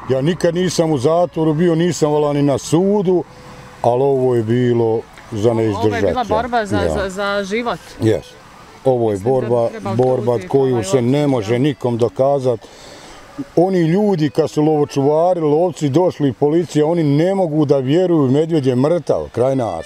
Ja nikad nisam u zatvoru bio, nisam vala ni na sudu, ali ovo je bilo za neizdržati. Ovo je bila borba za život. Jes. Ovo je borba koju se ne može nikom dokazati. Oni ljudi kad su lovočuvari, lovci došli, policija, oni ne mogu da vjeruju medvjed je mrtav kraj nas.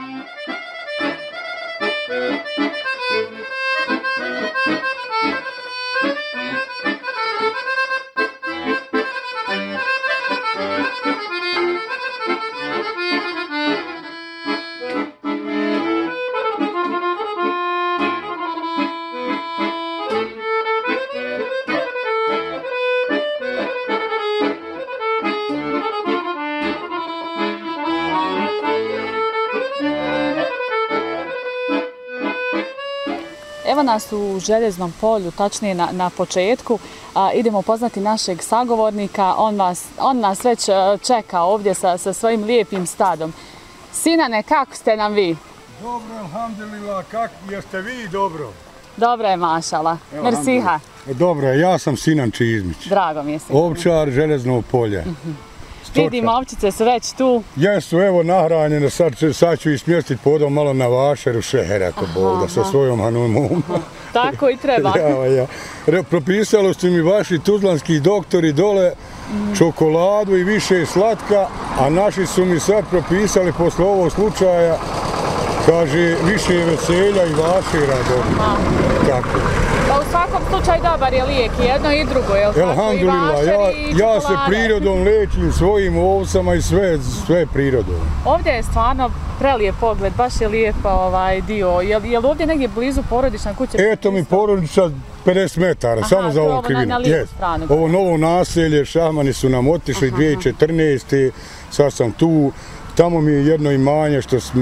Evo nas u Željeznom polju, tačnije na početku. Idemo upoznati našeg sagovornika. On nas već čeka ovdje sa svojim lijepim stadom. Sinane, kako ste nam vi? Dobro, alhamdulillah, jeste vi dobro? Dobro je, mašala. Mersiha. Dobro je, ja sam Sinan Čizmić. Drago mi je. Ovčar Željezno polje. Vidim, ovčice su već tu. Jesu, evo nahranjene, sad ću ismjestiti podom malo na vašeru šeher, ako Bog da, sa svojom hanumom. Tako i treba. Propisali su mi vaši tuzlanski doktori dole čokoladu i više slatka, a naši su mi sad propisali posle ovog slučaja, kaže, više veselja i vašera dobro. Tako. Pa u svakom slučaju dobar je lijek, jedno i drugo, je li tako? Alhamdulillah, ja se prirodom lečim, svojim ovcama i sve prirodom. Ovdje je stvarno prelijep pogled, baš je lijep dio. Je li ovdje negdje blizu porodična kuća? Eto mi porodična 50 metara, samo za ovom krivinom. Ovo novo naselje, šamani su nam otišli 2014. Sad sam tu, tamo mi je jedno imanje što sme,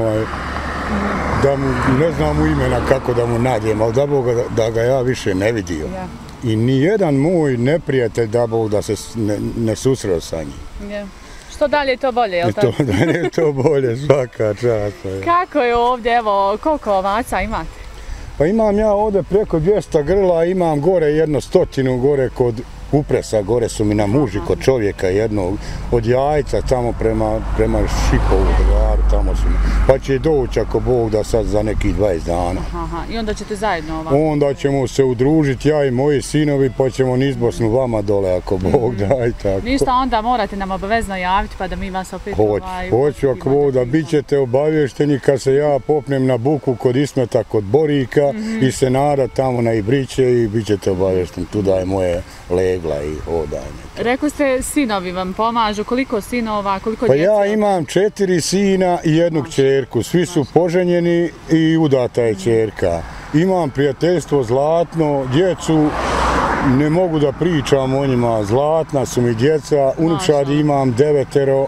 da mu, ne znam u imena kako da mu nađem, ali da Bog da ga ja više ne vidio. I nijedan moj neprijatelj da Bog da se ne susreo sa njim. Što dalje to bolje, je li tako? Što dalje to bolje, svaka čast. Kako je ovdje, evo, koliko ovaca imate? Pa imam ja ovdje preko 200 grla, imam gore 100 gore kod Upresa, gore su mi na muži kod čovjeka jednog, od Jajca tamo prema Šipovu Drvaru, tamo su mi. Pa će doći ako Bog da sad za nekih 20 dana. I onda ćete zajedno ovako? Onda ćemo se udružiti, ja i moji sinovi, pa ćemo niz Bosnu vama dole ako Bog da i tako. Ništa, onda morate nam obavezno javiti pa da mi vas opet Hoću ako Bog da bit ćete obavješteni kad se ja popnem na buku kod Ismeta, kod Borika i Senada tamo na Ibriće i bit ćete obavješteni. Tu daje moje legla i odanje. Rekli ste, sinovi vam pomažu, koliko sinova, koliko djece? Pa ja imam 4 sina i jednu kćerku, svi su poženjeni i udata je kćerka. Imam prijateljstvo zlatno, djecu, ne mogu da pričam o njima, zlatna su mi djeca, unučadi imam 9,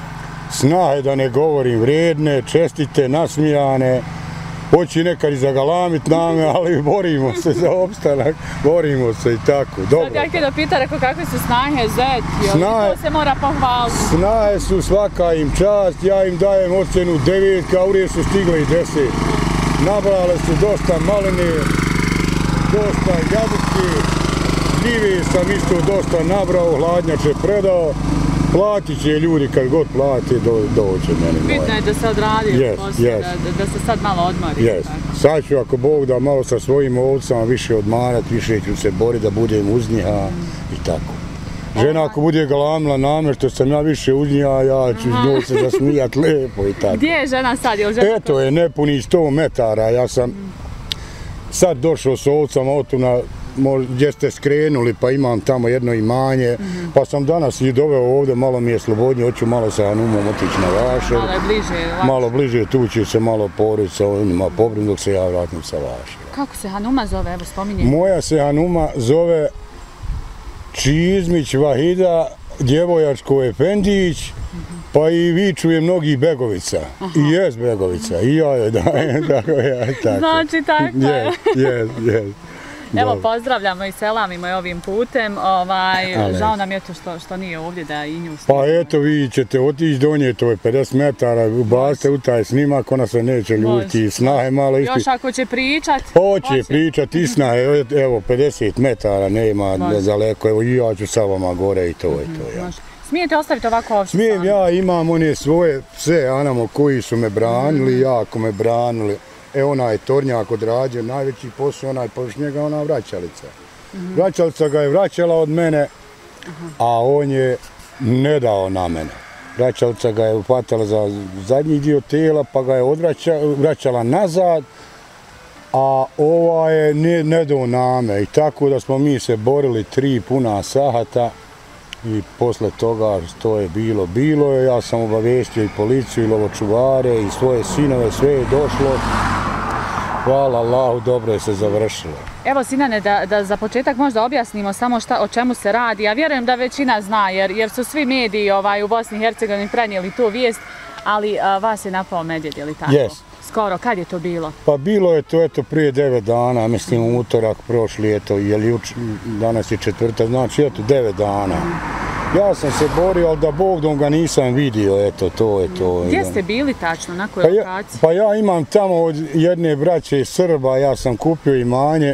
snahe da ne govorim, vrijedne, čestite, nasmijane. Hoće nekad i zagalamit name, ali borimo se za opstanak, borimo se i tako, dobro. Sad ja htio da pita, rekao, kakve su snahe, zet, to se mora pohvaliti. Snahe su, svaka im čast, ja im dajem ocjenu 9, a urije su stigle i 10. Nabrale su dosta malene, dosta jabuke, gljive sam isto dosta nabrao, hladnjače predao. Platit će ljudi kad god plati, doće meni. Bitno je da se odradio poslije, da se sad malo odmori. Sad ću ako Bog da malo sa svojim ovcama više odmarat, više ću se boriti da budem uz njiha i tako. Žena ako bude galamila name što sam ja više uz njiha, ja ću njoj se zasmijat lepo i tako. Gdje je žena sad? Eto je, nepuni 100 metara, ja sam sad došao s ovcama otuna gdje ste skrenuli, pa imam tamo jedno imanje, pa sam danas i doveo ovdje, malo mi je slobodnije, hoću malo sa Hanumom otići na Vašer. Malo bliže, tu će se malo poriti sa ovima pobrim dok se ja vratim sa Vašera. Kako se Hanuma zove, evo spominje? Moja se Hanuma zove Čizmić Vahida, djevojačko Efendić, pa i viču je mnogi Begovica. I jes Begovica, i ja je dajem, tako ja, tako. Znači tako je. Jes. Evo, pozdravljamo i selamimo je ovim putem. Žao nam je to što nije ovdje da i nju snimimo. Pa eto, vi ćete otići do nje, to je 50 metara, ubacite u taj snimak, ona se neće ljuti, snahe malo isti. Još ako će pričat? Hoće pričat, istina je, evo, 50 metara nema daleko, evo i ja ću sa vama gore i to je to. Ja. Smijete ostaviti ovako ovdje? Smijem, ja imam one svoje pse, Anamo, koji su me branili, jako me branili. Onaj tornjak odrađen, najveći posao, onaj površ njega, ona vraćalica. Vraćalica ga je vraćala od mene, a on je ne dao na mene. Vraćalica ga je upatala za zadnji dio tela, pa ga je vraćala nazad, a ova je ne dao na me. I tako da smo mi se borili 3 puna sata i posle toga što je bilo je. Ja sam obavijestio i policiju i lovočuvare i svoje sinove, sve je došlo. Hvala Allahu, dobro je se završilo. Evo, Sinane, da za početak možda objasnimo samo o čemu se radi. Ja vjerujem da većina zna, jer su svi mediji u Bosni i Hercegovini prenijeli tu vijest, ali vas je napao medvjed, je li tako? Yes. Skoro, kad je to bilo? Pa bilo je to prije 9 dana, mislim utorak prošli, danas je četvrtak, znači 9 dana. Ja sam se borio, ali da Bog dom ga nisam vidio, to je to. Gdje ste bili tačno, na kojoj lokaciji? Pa ja imam tamo od jedne braće iz Srba, ja sam kupio imanje,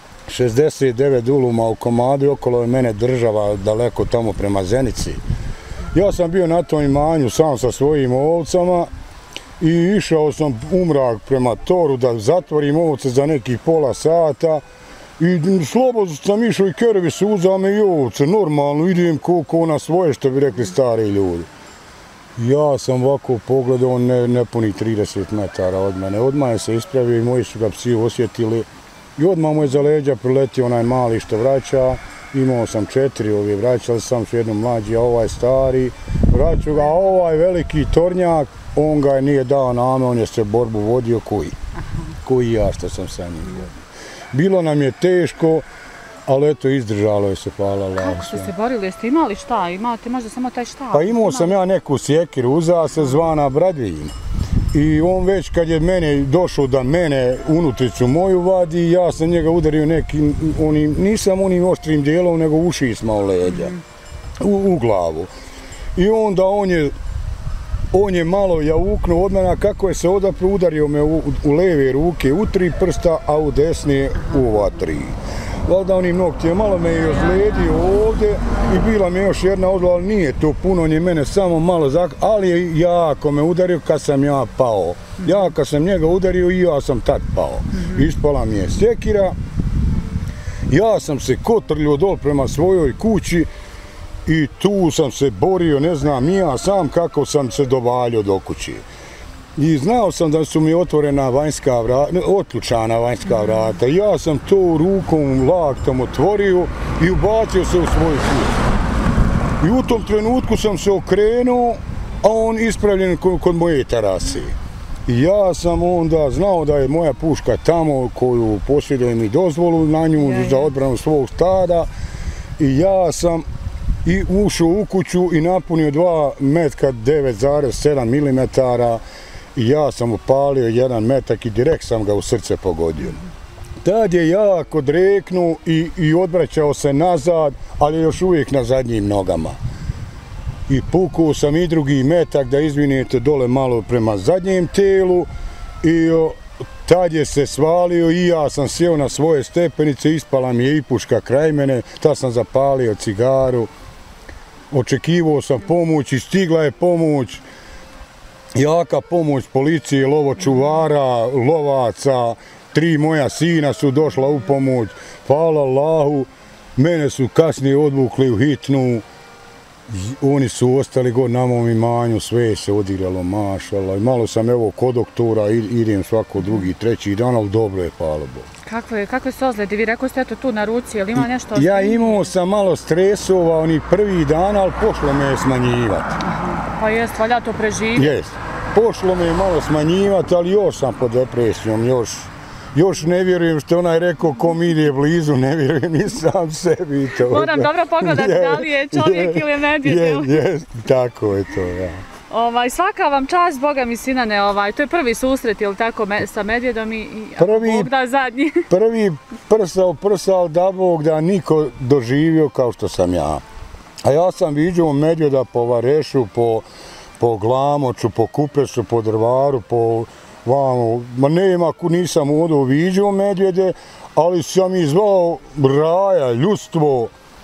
69 duluma u komadu i okolo je mene država daleko tamo prema Zenici. Ja sam bio na tom imanju sam sa svojim ovcama i išao sam umrak prema toru da zatvorim ovce za nekih pola sata. I slobodno sam išao i kerevi su uzame i ovce, normalno idem ko na svoje, što bi rekli stari ljudi. Ja sam ovako pogledao, on ne puni 30 metara od mene. Odmah je se ispravio i moji su ga psi osjetili. I odmah mu je za leđa priletio onaj mali što vraća. Imao sam 4 ove vraćali, sam su jednom mlađi, a ovaj stari. Vraću ga, a ovaj veliki tornjak, on ga nije dao name, on je se borbu vodio koji ja što sam sa njim vodio. Bilo nam je teško, ali eto, izdržalo je se, hvala Allahu. Kako ste se borili? Jeste imali šta? Imate možda samo taj štap? Pa imao sam ja neku sjekiru, uzela se zvana Bradvin. I on već kad je došao da mene unutricu moju vadi, ja sam njega udario nekim, nisam onim oštrim dijelom, nego ušisma u leđa, u glavu. I onda on je malo jauknuo od mene, kako je se odapro udario me u leve ruke u 3 prsta, a u desne u ova 3. Valjda onim noktijem, malo me je ozlijedio ovdje i bila mi još jedna odla, ali nije to puno, on je mene samo malo ali je jako me udario kad sam ja pao. Ja kad sam njega udario i ja sam tad pao. Ispala mi je sjekira, ja sam se kotrljio dol prema svojoj kući i tu sam se borio, ne znam, ja sam kako sam se dovaljio do kući. I znao sam da su mi otvorena vanjska vrata, otključana vanjska vrata. Ja sam to rukom, laktom otvorio i ubacio se u svoju kuću. I u tom trenutku sam se okrenuo, a on ispravljen kod moje terase. I ja sam onda znao da je moja puška tamo koju posjedujem i dozvolu na nju za odbranu svog stada. I ja sam ušao u kuću i napunio 2 metka 9,7 mm. I ja sam upalio 1 metak i direkt sam ga u srce pogodio. Tad je jako dreknuo i odvraćao se nazad, ali još uvijek na zadnjim nogama. I pukao sam i drugi metak da izvinete dole malo prema zadnjem telu i tad je se svalio i ja sam sjeo na svoje stepenice, ispala mi je i puška kraj mene, tad sam zapalio cigaru. Očekivao sam pomoć i stigla je pomoć. Jaka pomoć policije, lovočuvara, lovaca, 3 moja sina su došla u pomoć. Hvala Allahu, mene su kasnije odvukli u hitnu. Oni su ostali god na mom imanju, sve se odigralo, mašala. Malo sam evo kod doktora, idem svako drugi, treći dan, ali dobro je, hvala Bogu. Kakve su ozljede? Vi rekao ste eto tu na ruci, je li ima nešto? Ja imao sam malo stresova oni prvi dan, ali pošlo me je smanjivati. Pa jest, valja to preživjeti? Jest. Pošlo me je malo smanjivati, ali još sam pod depresijom, još ne vjerujem što onaj rekao ko mi je blizu, ne vjerujem i sam sebi to. Moram dobro pogledati da li je čovjek ili medvjed. Jest, tako je to, ja. Svaka vam čast, Boga mi Sinane, to je prvi susret, jel tako, sa medvjedom i Bog da zadnji. Prvi prsao da Bog da niko doživio kao što sam ja. A ja sam viđao medvjeda po Varešu, po Glamoču, po Kupresu, po Drvaru, po vamo, nisam ovdje viđao medvjede, ali sam ih zvao raja, ljudstvo.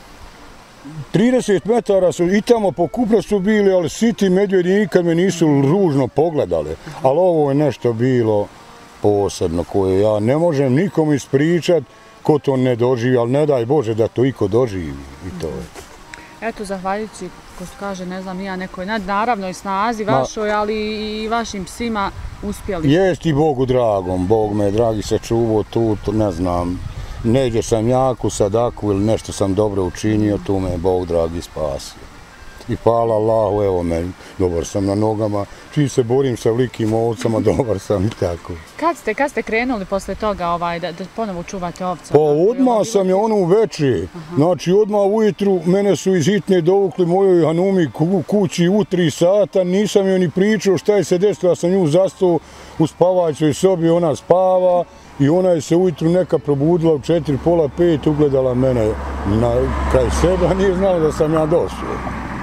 30 metara su i tamo po Kupresu bili, ali svi ti medvjedi nikad me nisu ružno pogledali. Ali ovo je nešto bilo posebno koje ja ne možem nikom ispričat ko to ne doživi, ali ne daj Bože da to iko doživi i to je. Eto, zahvaljujući, ko se kaže, ne znam, ja nekoj nadnaravnoj snazi vašoj, ali i vašim psima uspjeli. Jest i Bogu dragom, Bog me dragi sačuvao tu, ne znam, negdje sam jaku, sadaku ili nešto sam dobro učinio, tu me Bog dragi spasio. I hvala Allahu, evo me, dobar sam na nogama, čim se borim sa velikim ovcama, dobar sam i tako. Kad ste krenuli posle toga da ponovo čuvate ovce? Pa odmah sam je ono uveče, znači odmah ujutru mene su iz hitne dovukli mojoj Hanumi kući u 3 sata, nisam joj ni pričao šta je se desilo, ja sam nju zastao u spavaćoj sobi, ona spava i ona je se ujutru neka probudila u 4, pola 5, ugledala mene kraj sebe, a nije znala da sam ja došao.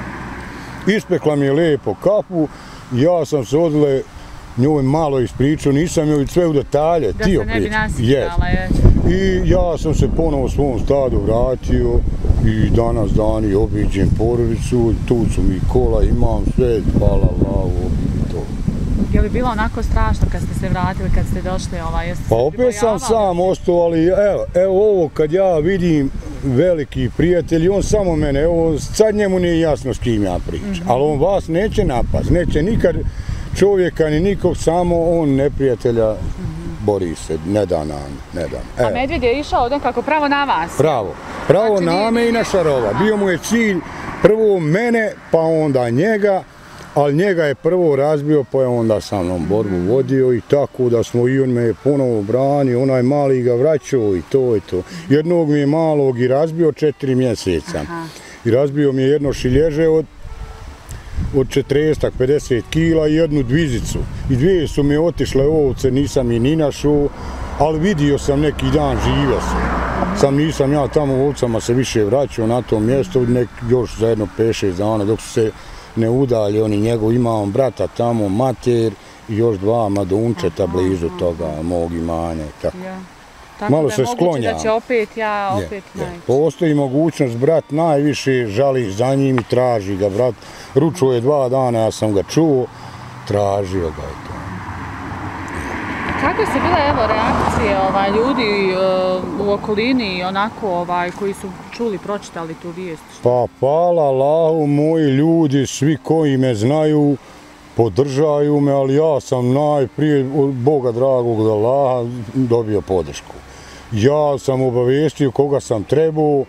Ispekla mi je lijepo kapu, ja sam se odle njoj malo ispričao, nisam joj sve u detalje tio pričati. Da se ne bi nasjetala, I ja sam se ponovo svom stadu vratio i danas dani obiđem porodicu, tu su mi kola, imam sve, hvala Allahu, to. Je li bilo onako strašno kad ste se vratili, kad ste došli? Pa opet sam sam ostao, ali evo ovo kad ja vidim veliki prijatelj, on samo mene, evo sad njemu nije jasno s kim ja pričam, ali on vas neće napast, neće nikad čovjeka ni nikog, samo on neprijatelja bori se, ne da nam, ne da. A medvjed je išao nekako pravo na vas? Pravo na me i na Šarova. Bio mu je cilj prvo mene, pa onda njega, ali njega je prvo razbio, pa je onda sa mnom borbu vodio i tako da smo i on me je ponovo branio, onaj mali ga vraćao i to. Jednog mi je malog i razbio 4 mjeseca. I razbio mi je jedno šilježe od 40-50 kila i jednu dvizicu. I dvije su mi otišle ovce, nisam i ni našao, ali vidio sam neki dan, žive sam. Nisam ja tamo ovcama se više vraćao na to mjesto, još za jedno 5-6 dana dok su se ne udalji, oni njegov, imao brata tamo, mater i još 2 mladunčeta blizu toga, mog imanja i tako. Malo se sklonja. Da će opet naći. Postoji mogućnost, brat najviše žali za njim i traži ga, brat. Ručuo je 2 dana, ja sam ga čuo, tražio ga je to. Kako su bile reakcije ljudi u okolini onako koji su čuli, pročitali tu vijest? Pa hvala Allahu, moji ljudi, svi koji me znaju, podržaju me, ali ja sam najprije od Boga dragog od Allaha dobio podršku. Ja sam obavijestio koga sam trebao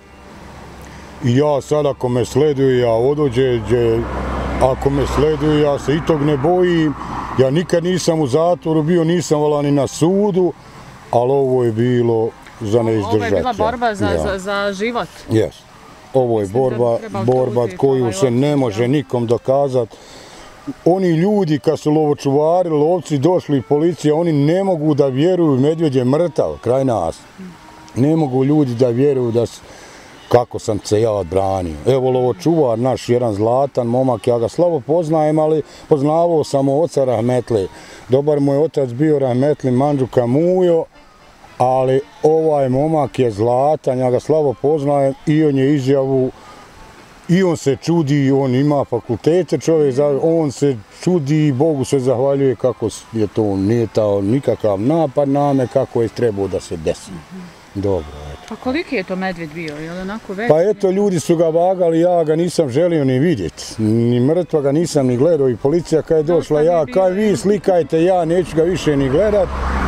i ja sad ako me sleduje, ja odođe, ako me sleduje, ja se i tog ne bojim. Ja nikad nisam u zatvoru bio, nisam vala ni na sudu, ali ovo je bilo za neizdržati. Ovo je bila borba za život. Jes. Ovo je borba koju se ne može nikom dokazati. Oni ljudi kad su lovočuvari, lovci došli, policija, oni ne mogu da vjeruju medvjed je mrtav kraj nas. Ne mogu ljudi da vjeruju kako sam se ja odbranio. Evo lovočuvar naš, jedan zlatan momak, ja ga slabo poznajem, ali poznavao sam oca Rahmetli. Dobar mu je otac bio Rahmetli Mandžuka Mujo, ali ovaj momak je zlatan, ja ga slabo poznajem i on je izjavu. I on se čudi, on ima fakultete čovjek, on se čudi i Bogu se zahvaljuje kako je to, nije to nikakav napad na me, kako je trebao da se desi. Dobro, eto. Pa koliki je to medvjed bio, je li onako veći? Pa eto, ljudi su ga vagali, ja ga nisam želio ni vidjeti, ni mrtva ga nisam ni gledao i policija kad je došla, ja, kaj vi slikajte, ja neću ga više ni gledat.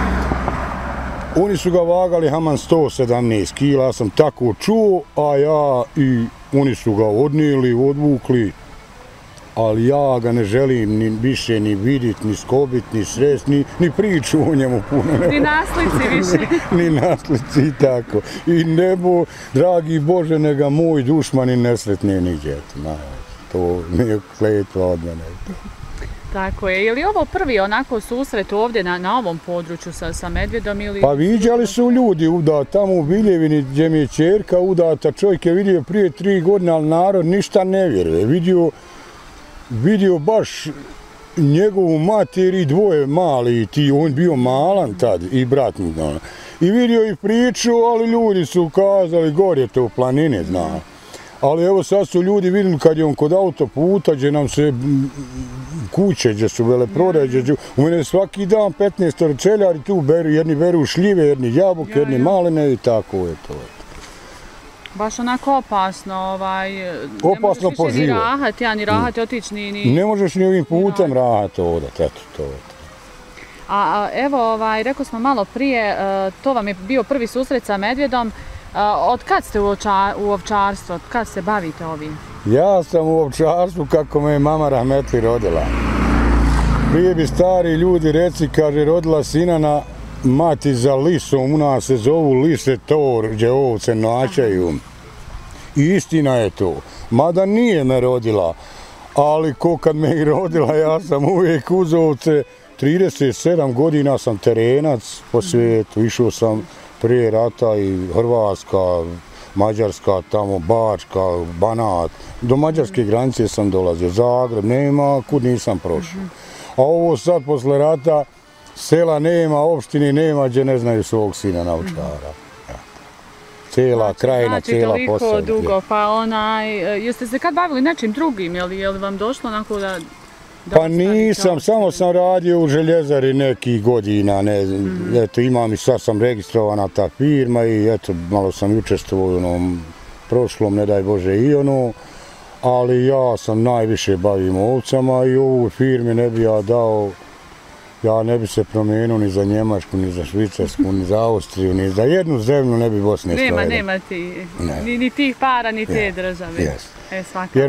Oni su ga vagali haman 117 kila, ja sam tako čuo, a ja i oni su ga odnijeli, odvukli, ali ja ga ne želim ni više ni vidjeti, ni skobiti, ni sresti, ni priču o njemu puno. Ni naslici više. Ni naslici i tako. I nebo, dragi Bože, nega moj dušman i nesretnije niđe. To mi je kletva od mene. Tako je. Je li ovo prvi onako susret ovdje na ovom području sa medvjedom ili... Pa viđali su ljudi udata, tamo u Biljevini gdje mi je ćerka udata, čovjek je vidio prije 3 godine, ali narod ništa ne vjeruje. Vidio baš njegovu mater i 2 mali, on bio malan tad i brat mu. I vidio i priču, ali ljudi su kazali gore to u planine, zna. Ali evo sad su ljudi vidjeli kad je on kod autoputa, gdje nam se kuće, gdje su veleprodaje, u mene svaki dan 15 čeljari tu beru, jedni beru šljive, jedni jabuke, jedni maline i tako je to. Baš onako opasno, opasno po život. Ne možeš ni rahati, otići ni... Ne možeš ni ovim putem rahati odat, eto to je. A evo, rekao smo malo prije, to vam je bio prvi susret sa medvjedom. Od kad ste u ovčarstvu, od kad se bavite ovim? Ja sam u ovčarstvu kako me je mama rahmetli rodila. Prije bi stari ljudi reci, kaže, rodila sina na mati za lisom, u nas se zovu lise tor, gdje ovce naćaju. I istina je to. Mada nije me rodila, ali ko kad me i rodila, ja sam uvijek uz ovce. 37 godina sam terenac po svijetu, išao sam prije rata i Hrvatska, Mađarska, tamo Bačka, Banat. Do mađarske granice sam dolazio, Zagreb, nema kud nisam prošao. A ovo sad posle rata, sela nema, opštine nema gdje ne znaju svog sina na ovčara. Cijela krajina, cijela Posavina. Znači toliko dugo, pa jeste se kad bavili nečim drugim, je li vam došlo onako da... Pa nisam, samo sam radio u željezari nekih godina, eto imam i sad sam registrovana ta firma i eto malo sam učestvovao u onom prošlom, ne daj Bože i ono, ali ja sam najviše bavim ovcama i ovu firmi ne bi ja dao, ja ne bi se promijenio ni za Njemačku, ni za Švicarsku, ni za Austriju, ni za jednu zemlju ne bi Bosne stojila. Nema ti, ni tih para, ni te države. Jer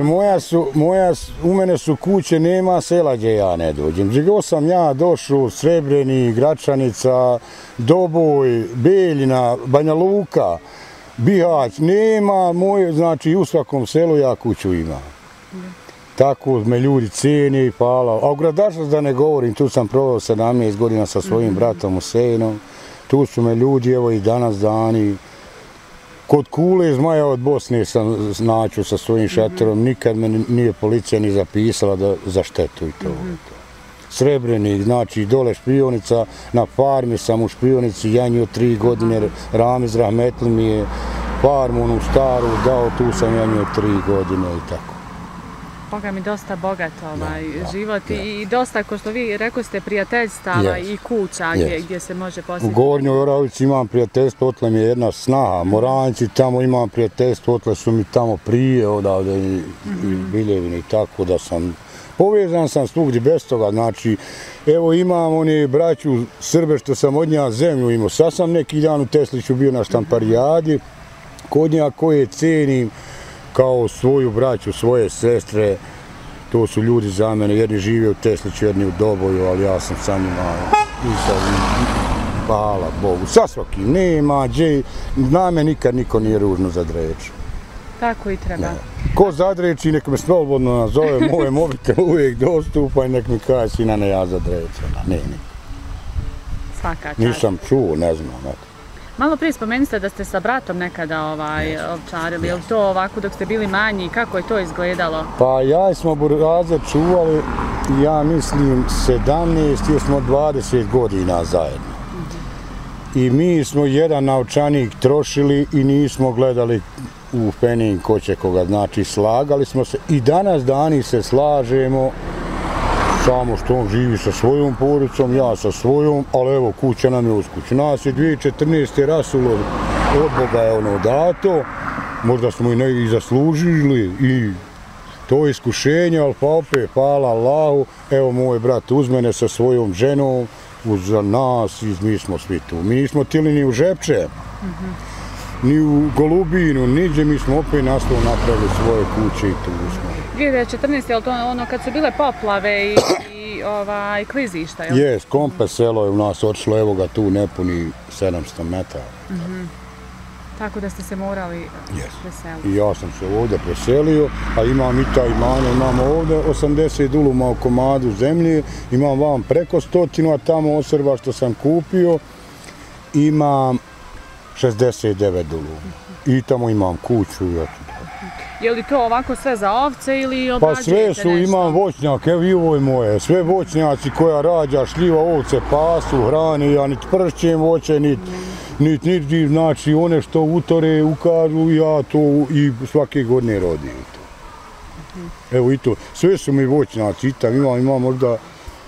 u mene su kuće, nema sela gdje ja ne dođem. Gdje sam ja došao, Srebreni, Gračanica, Doboj, Beljina, Banja Luka, Bihać, nema moje, znači u svakom selu ja kuću imam. Tako me ljudi cijene i hvala. A u Gradačac da ne govorim, tu sam proveo 17 godina sa svojim bratom u Sejnom. Tu su me ljudi, evo i danas dani. Kod Kule Zmaja od Bosne sam naću sa svojim šatorom, nikad me nije policija ni zapisala za štetu i to. Srebreni, znači dole špionica, na farmi sam u špionici janjio 3 godine, Ramiz rahmetli mi je farmu onu staru dao, tu sam janjio 3 godine i tako. Boga mi dosta bogat život i dosta, ko što vi rekao ste, prijateljstava i kuća gdje se može posjetiti. U Gornjoj Oravici imam prijateljstvo, otle mi je jedna snaha. Moranci, tamo imam prijateljstvo, otle su mi tamo prije odavde i Biljevini, tako da sam povezan sam svugdje bez toga. Znači, evo imam oni braću Srbe što sam od njega zemlju imao. Sad sam neki dan u Tesliću bio na štamparijadi, kod njega koje cenim kao svoju braću, svoje sestre, to su ljudi za mene, jedni žive u Tesliću, jedni u Doboju, ali ja sam sa njima i sad, hvala Bogu, sa svakim nema, na me nikad niko nije ružno zadreći. Tako i treba. Ko zadreći, nek me slobodno nazove, moj mobitel uvijek dostupa i nek mi kaže sina ne ja zadreći, ne. Svaka čast. Nisam čuo, ne znam, eto. Malo prije spomenuli ste da ste sa bratom nekada ovčarili, je li to ovako dok ste bili manji, kako je to izgledalo? Pa ja smo buraze čuvali, ja mislim 17 jer smo 20 godina zajedno. I mi smo jedan novčanik trošili i nismo gledali u penin ko će koga, znači slagali smo se i danas dani se slažemo, samo što on živi sa svojom porodicom, ja sa svojom, ali evo kuća nam je uz kuću. Nas je 2014. rasulo od Boga je ono dato, možda smo i zaslužili i to iskušenje, ali pa opet hvala Allahu, evo moj brat uz mene sa svojom ženom, uz nas i mi smo svi tu. Mi nismo tili ni u Žepče, ni u Golubinu, niđe, mi smo opet nastavno napravili svoje kuće i tu smo. 2014. je li to ono kad su bile poplave i klizišta? Jes, Kompe selo je u nas odšlo, evo ga tu nepuni 700 metara. Tako da ste se morali preseliti. I ja sam se ovdje preselio, a imam i taj imanje, imam ovdje 80 duluma u komadu zemlje, imam vam preko 100, a tamo ostrva što sam kupio, imam 69 duluma. I tamo imam kuću i eto. Je li to ovako sve za ovce ili obrađujete Pa sve su, nešto? imam voćnjak, evo i ovo je moje, sve voćnjaci koja rađa, šljiva, ovce, pasu, hrani, ja niti pršćem voće, niti, znači one što utore, ukažu, ja to i svake godine rodim to. Evo i to, sve su mi voćnjaci, imam možda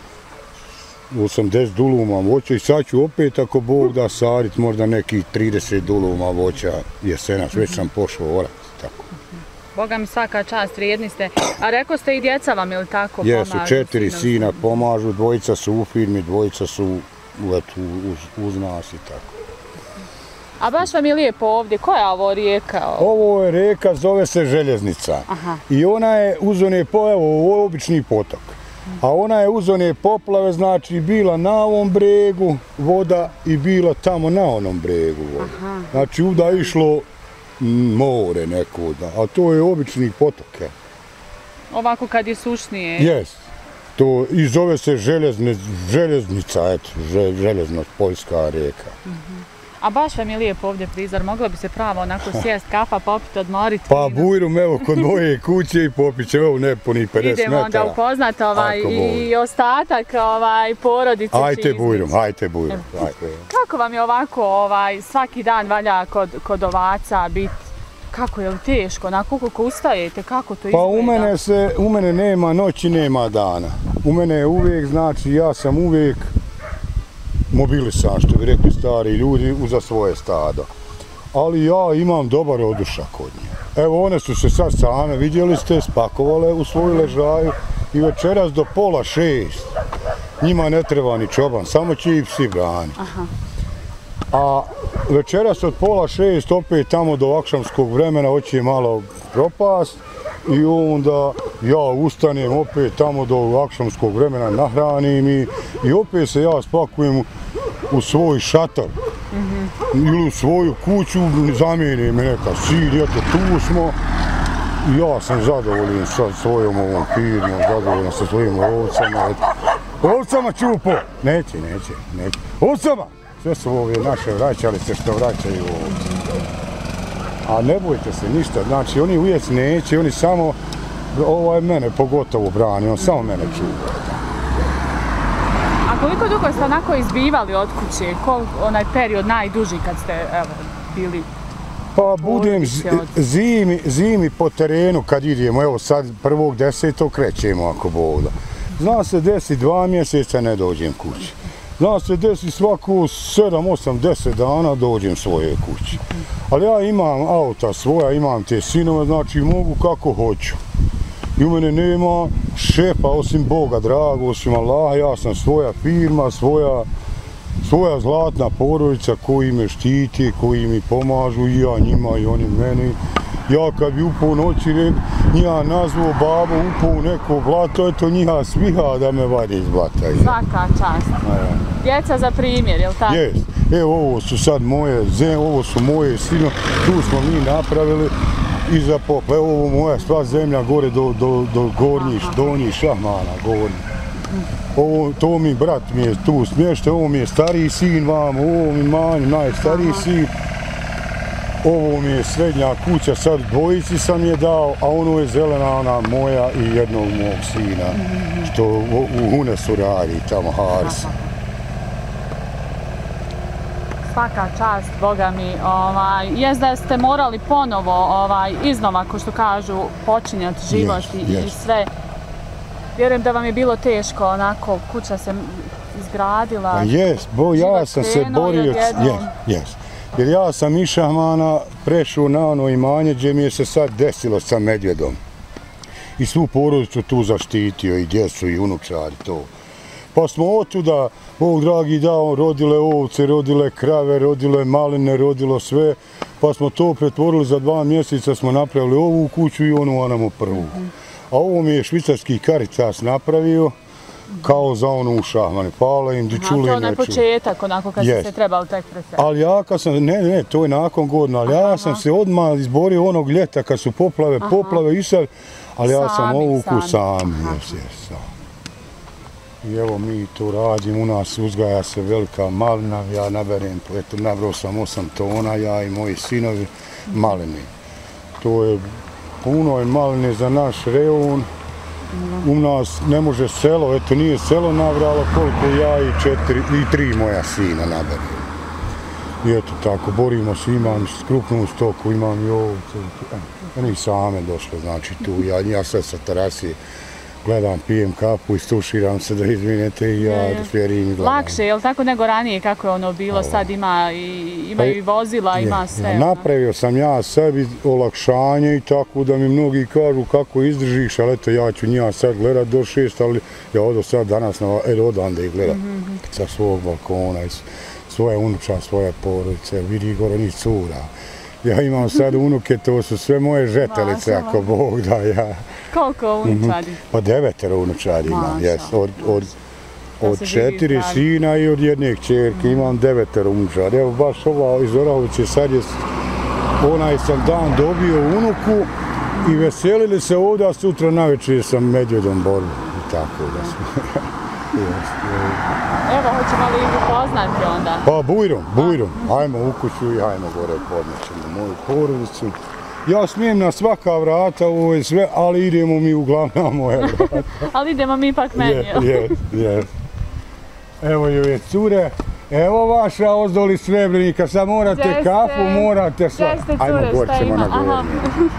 80 duluma voća i sad ću opet, ako Bog da, sadit možda nekih 30 duluma voća jesenas, već sam pošao orati, tako. Boga mi svaka čast, vrijedni ste. A rekao ste i djeca vam, ili tako, pomažu? Jesu, 4 sina pomažu, dvojica su u firmi, dvojica su uz nas i tako. A baš vam je lijepo ovdje, koja je ovo rijeka? Ovo je rijeka, zove se Željeznica. I ona je uz one, ovo je obični potok. A ona je uz one poplave, znači bila na ovom bregu voda i bila tamo na onom bregu voda. Znači uda je išlo more neko, a to je obični potok. Ovako kad je sušnije? Jes. To i zove se Željeznica, eto, Željezno-Poljska rijeka. A baš vam je lijepo ovdje prizor, moglo bi se pravo onako sjest, kafa, popiti, odmoriti. Pa bujrum, evo, kod moje kuće i popit će, evo, nepunih 50 metara. Idemo onda upoznat i ostatak porodice. Ajte bujrum. Kako vam je ovako svaki dan valja kod ovaca biti? Kako je li teško, onako kako ustajete, kako to izgleda? Pa u mene nema noći, nema dana. U mene je uvijek, znači ja sam uvijek mobilisan, što bi rekli stari ljudi, uza svoje stado. Ali ja imam dobar odušak od nje. Evo, one su se sad same, vidjeli ste, spakovale u svoju ležaju i večeras do 5:30. Njima ne treba ni čoban, samo će ih psi braniti. A večeras od 5:30 opet tamo do akšamskog vremena hoće malo propast i onda ja ustanem opet tamo do akšamskog vremena, nahranim i opet se ja spakujem u svoj šator ili u svoju kuću, zamijeni me neka sin, eto tu smo. Ja sam zadovoljan sa svojom ovom firmom, zadovoljan sa svojim ovcama. Ovcama čupo! Neće. Ovcama! Sve su ove naše vraćalice što vraćaju ovce. A ne bojte se ništa, znači oni uvijek neće, oni samo, mene pogotovo brani, on samo mene čuva. A koliko dugo ste onako izbivali od kuće? Onaj period najduži kad ste bili? Pa budem zimi po terenu kad idemo, evo sad 1.10. krećemo ako Bog da. Zna se desi 2 mjeseca ne dođem kući. Zna se desi svako 7, 8, 10 dana dođem svoje kući. Ali ja imam auta svoja, imam te sinove, znači mogu kako hoću. I u mene nema šefa osim Boga drago, osim Allaha, ja sam svoja firma, svoja zlatna porodica koji me štiti, koji mi pomažu i ja njima i oni meni. Ja kad bi upao noći, njiha nazvao babu, upao u neko blato, eto njiha sviha da me vadi iz blata. Svaka čast. Djeca za primjer, jel' tako? Jes. Evo ovo su sad moje ovo su moje sino, tu smo mi napravili iza pople. Evo moja sva zemlja gore do gornjih, donjih šahmana, gornjih. To mi brat mi je tu smješten, ovo mi je stariji sin vamo, ovo mi manji, najstariji sin. Ovo mi je srednja kuća, sad dvojici sam je dao, a ono je zelena ona moja i jednog mog sina, što u Hunesu radi, tamo Haris. Svaka čast, Boga mi. Jest da ste morali ponovo iznova, ko što kažu, počinjati život i sve. Vjerujem da vam je bilo teško, onako, kuća se izgradila. Jes, ja sam se borio, jer ja sam iz Šahmana prešao na ono imanje gdje mi je se sad desilo sa medvjedom. I svu porodicu tu zaštitio, i djecu, i unučari, to. Pa smo otuda, Bog dragi dao, rodile ovce, rodile krave, rodile maline, rodilo sve. Pa smo to pretvorili za 2 mjeseca, smo napravili ovu kuću i onu prvu. A ovo mi je švicarski Caritas napravio, kao za onu u šahmani, pala im di čuli to na početak, onako kad ste se trebali tek preseliti. Ali ja kad sam, ne, to je nakon godina, ali ja sam se odmah izborio onog ljeta kad su poplave i sad, ali ja sam ovuku sam. I evo mi to radimo, u nas uzgaja se velika malina, ja naberem, eto nabrao sam 8 tona, ja i moji sinovi maline. To je puno maline za naš rejon. U nas ne može selo, eto nije selo nabralo koliko ja i 3 moja sina naberem. I eto tako, borimo se, imam krupnu stoku, imam i ovce. Oni same došle, znači tu, ja sve sa terasi gledam, pijem kapu, istuširam se da izvinete i ja ferim i gledam. Lakše, je li tako nego ranije kako je ono bilo, sad imaju i vozila, ima sve? Napravio sam ja sebi olakšanje i tako da mi mnogi kažu kako izdržiš, ali eto ja ću njega sad gledat do 6, ali ja odo sad danas odande ih gledat sa svog balkona, svoje unuča, svoje porodice, vidi gore ni cura. Ja imam sad unuke, to su sve moje žetelice, ako Bog da ja. Koliko unučadi? Pa 9 unučadi imam, od 4 sina i od jedne kćerke imam 9 unučadi. Evo baš ova iz Orahovice sad je, onaj sam dan dobio unuku i veselili se ovdje, a sutra navečer sam medvjedom borbu i tako da smo. Evo, hoćemo li ih upoznati onda? Pa bujrom, ajmo u kuću i ajmo gore podnećemo moju porodicu. Ja smijem na svaka vrata, ovo je sve, ali idemo mi uglavnom na moje vrata. Ali idemo mi ipak meni, jel? Jes. Evo joj je cure, evo vaša ozdoli Srebrenika, sad morate kafu, morate sve. Ajmo gore ćemo na gore.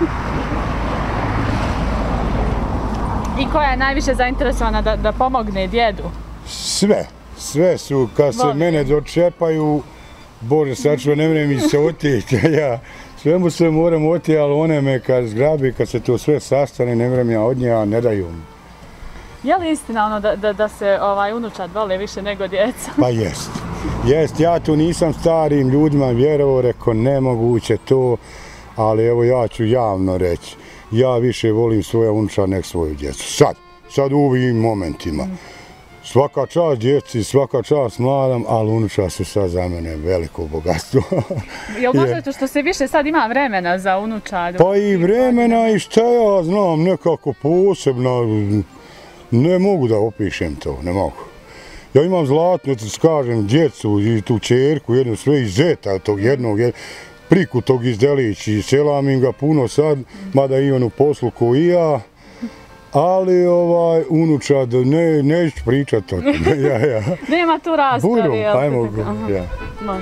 I koja je najviše zainteresovana da pomogne djedu? Sve su, kad se mene dočepaju, Bože sačuva, ne vrem mi se otići, ja svemu se moram otići, ali one me kad zgrabi, kad se to sve sastane, ne vrem ja od nje, ne daju mi. Je li istina ono da se unučad vole više nego djeca? Pa jest, ja tu nisam starim ljudima vjerovao, rekao nemoguće to, ali evo ja ću javno reći. Ja više volim svoja unučad nek svoju djecu. Sad u ovim momentima. Svaka čast djeci, svaka čast mladam, ali unučad su sad za mene veliko bogatstvo. Jel možda to što se više sad ima vremena za unučad? Pa i vremena i šta ja znam, nekako posebno, ne mogu da opišem to, ne mogu. Ja imam zlatno, kažem, djecu i tu čerku, jednu sve iz zeta tog jednog, priku tog iz Delići i selam im ga puno sad, mada i on u poslu ko i ja, ali unučad, neću pričat o tome. Nema tu raspravi, jel? Bujrom, ajmo go. Može.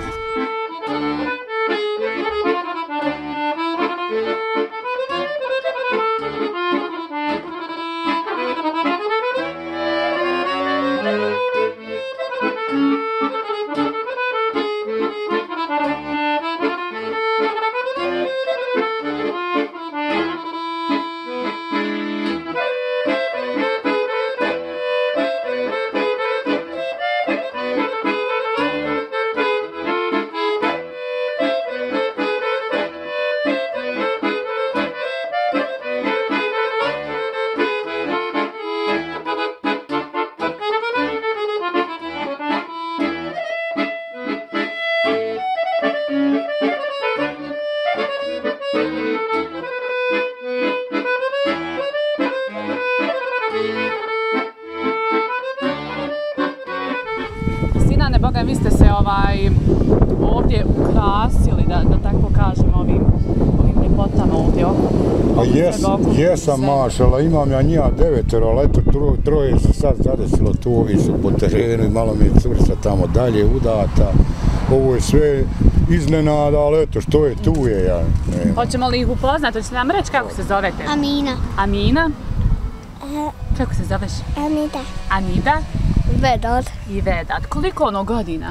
Boga, vi ste se ovdje ukrasili, da tako kažem, ovim ljepotama ovdje oko. Jesam mašala, imam ja njih 9, ali eto troje se sad zadesilo tu, ovi su po terenu i malo mi je curica tamo dalje udata. Ovo je sve iznenada, ali eto što je tu je ja. Hoćemo li ih upoznati? Hoćete nam reći kako se zovete? Amina. Amina? Kako se zoveš? Anida. Anida? Vedat. I Vedat. Koliko ono godina?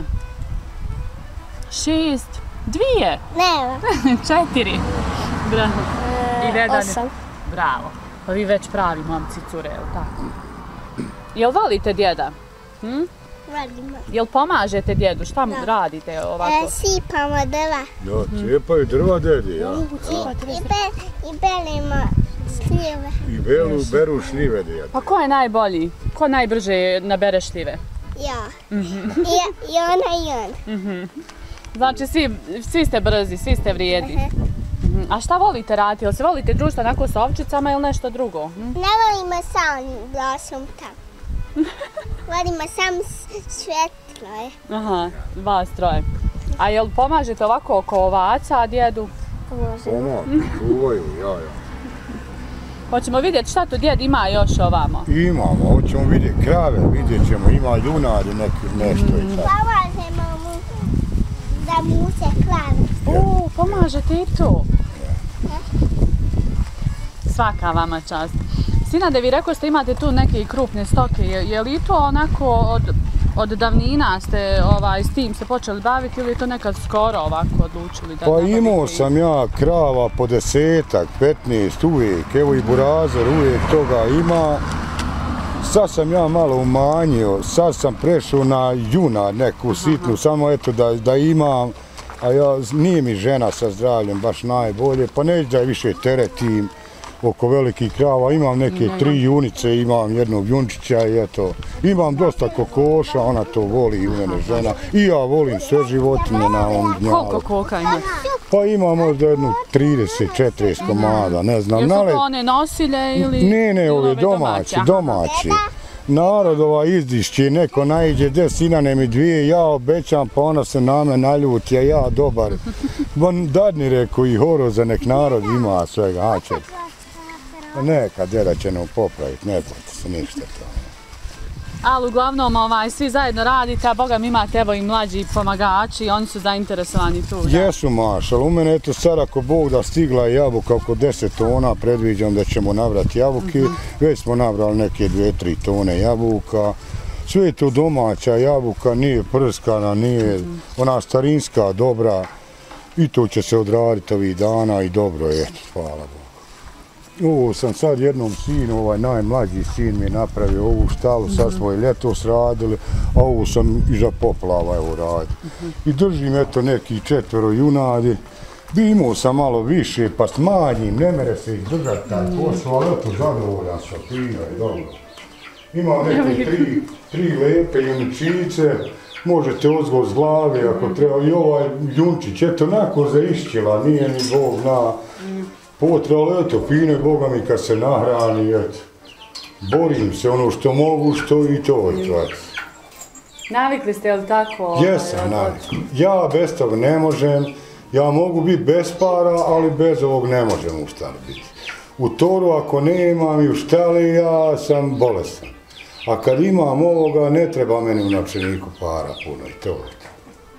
6? 2? Ne. 4? Bravo. I Vedat? 8. Bravo. Pa vi već pravi momci, cure, jel tako? Jel volite djeda? Radimo. Jel pomažete djedu? Šta radite ovako? Sipamo drva. Ja, cijepaju drva, dedi, ja. I belimo Šljive. I beru šljive djedu. Pa ko je najbolji? Ko najbrže nabere šljive? Ja. I ona i on. Znači, svi ste brzi, svi ste vrijedni. A šta volite raditi? Jel se volite družiti onako sa ovčicama ili nešto drugo? Ne volimo sam da sam tamo. Volimo sam svetlo je. Aha, vas troje. A jel pomažete ovako oko ovaca, djedu? Čuvaju, ja. Hoćemo vidjeti šta tu djed ima još ovamo. Imamo, hoćemo vidjeti krave, vidjet ćemo, ima junadi nešto i tako. Pomažemo mu da mu se klave. Pomažete i to? Svaka vama čast. Sinade, vi rekao ste imate tu neke krupne stoke, je li to onako od davnina ste s tim se počeli baviti ili je to nekad skoro ovako odlučili da... Pa imao sam ja krava po 10-ak, 15 uvijek, evo i burazer uvijek toga ima. Sad sam ja malo umanjio, sad sam prešao na junad neku sitnu, samo eto da imam, a nije mi žena sa zdravljem baš najbolje, pa neću da je više teretim oko velikih krava, imam neke 3 junice, imam jednog junčića i eto, imam dosta kokoša, ona to voli u mene žena i ja volim sve životinje na ovom dnjalu. Koliko koka imate? Pa imam možda jednu 30-40 komada, ne znam. Jesu to one nosilje ili... Ne, ove domaći. Narodova izdišće, neko naiđe, gdje Sinane mi dvije, ja obećam, pa ona se na me naljuti, a ja dobar. Dadni rekao i horoza, nek narod ima svega, hače. Neka djeda će nam popraviti, ne plati se ništa to. Ali uglavnom svi zajedno radite, a Boga mi imate evo i mlađi pomagači, oni su zainteresovani tu. Jesu mašal, u mene eto sad ako Bog da stigla jabuka oko 10 tona, predviđam da ćemo nabrati jabuke, već smo nabrali neke 2-3 tone jabuka. Sve je to domaća jabuka, nije prskana, nije ona starinska, dobra i to će se odraditi ovih dana i dobro je, hvala Bogu. Ovo sam sad jednom sinu, ovaj najmlađi sin mi je napravio ovu štalu, sad smo je ljetos radili, a ovu sam iza poplava evo radio. I držim eto neki 4 junadi, bi imao sam malo više pa smanjim, ne mere se izdržati taj posao, ali eto zadovoljan sam, fino je dobro. Imam neke 3 lepe juničice, možete ozgo s glave ako treba i ovaj junčić, eto nako za išćela, nije ni Bog na... Potre, ali eto, fino je Boga mi kad se nahrani, eto. Borim se ono što mogu, što i to je to. Navikli ste li tako? Jesam navikli. Ja bez toga ne možem, ja mogu biti bez para, ali bez ovog ne možem u štali biti. U toru ako nemam i u štali, ja sam bolestan. A kad imam ovoga, ne treba meni u novčaniku para puno i to je to.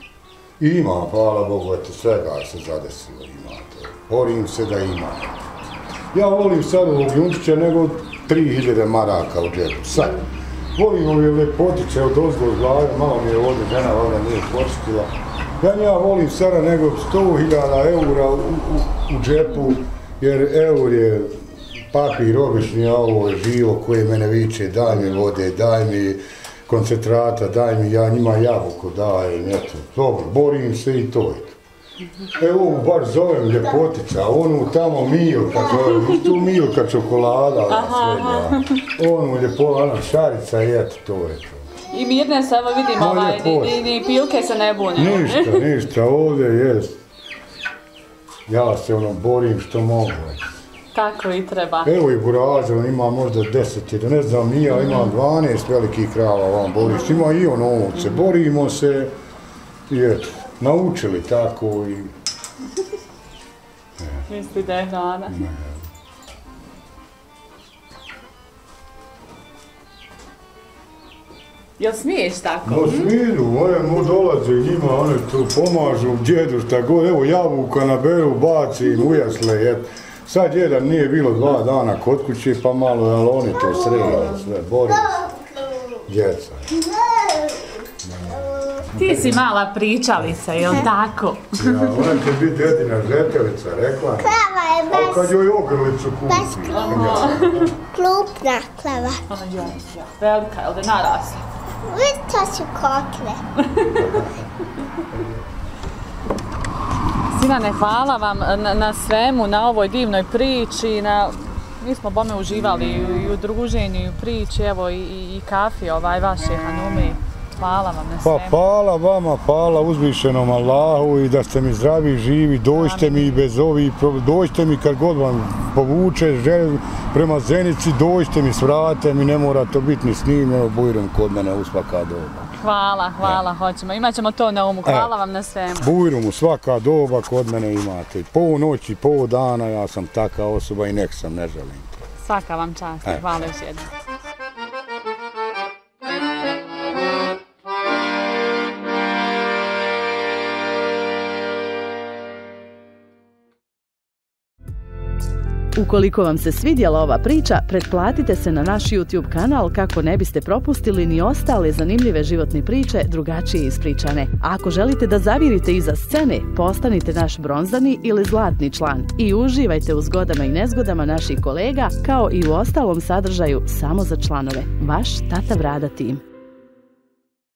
Imam, hvala Bogu, eto, svega se zadesilo, ima to. Borim se da imam. Ja volim sad ovog junčića nego 3000 maraka u džepu, sad. Volim ove lepotice od ozgo s glave, malo mi je ovdje žena ovdje nije početila. Ja volim sada nego 100.000 eura u džepu, jer eur je papir obični, a ovo je živo koje mene viče, daj mi vode, daj mi koncentrata, daj mi, ja njima jabuku dajem, eto, dobro, borim se i to je. Evo ovu baš zovem ljepotica, onu tamo Milka zovem, istu Milka čokolada, onu ljepolana šarica i eto, to je to. I mirne se, evo vidimo, ni pilke se ne bune. Ništa, ovdje jest. Ja se borim što mogu. Tako i treba. Evo i burazer, on ima možda 10, ne znam, ja imam 12 velikih krava ovam boriš, ima i on ovce, borimo se i eto, naučili tako i... Misli da je hrana. Jel smiješ tako? No smiju, one dolaze njima, one tu pomažu djedu šta god, evo jabuka naberu, bacim, ujasle, eto. Sad jedan nije bilo 2 dana kod kuće, pa malo, ali oni to sređaju sve, bori se. Djeca. Ti si mala pričalica, jel tako? Ja, ona će biti jedina žetelica, rekla. Klava je A kad joj ogrlicu kupi. Klupna klava. Velika, jel da narasla? To su kokle. Sinane, hvala vam na svemu, na ovoj divnoj priči, Mi smo bome uživali i u druženju, i u priči, evo i kafi vaše Hanumi. Hvala vam na svemu. Pa hvala vama, hvala uzvišenom Allahu i da ste mi zdravi i živi, dođite mi i bez ovih, dođite mi kad god vam povuče prema Zenici, dođite mi, svrate mi, ne mora to biti ni s njim, evo Bujrum kod mene u svaka doba. Hvala, hoćemo, imat ćemo to na umu, hvala vam na svemu. Bujrum u svaka doba kod mene imate, pol noći, pol dana, ja sam taka osoba i nek sam, ne želim. Svaka vam čast, hvala još jednom. Ukoliko vam se svidjela ova priča, pretplatite se na naš YouTube kanal kako ne biste propustili ni ostale zanimljive životne priče drugačije ispričane. A ako želite da zavirite iza scene, postanite naš bronzani ili zlatni član i uživajte u zgodama i nezgodama naših kolega kao i u ostalom sadržaju samo za članove. Vaš Tata Brada tim.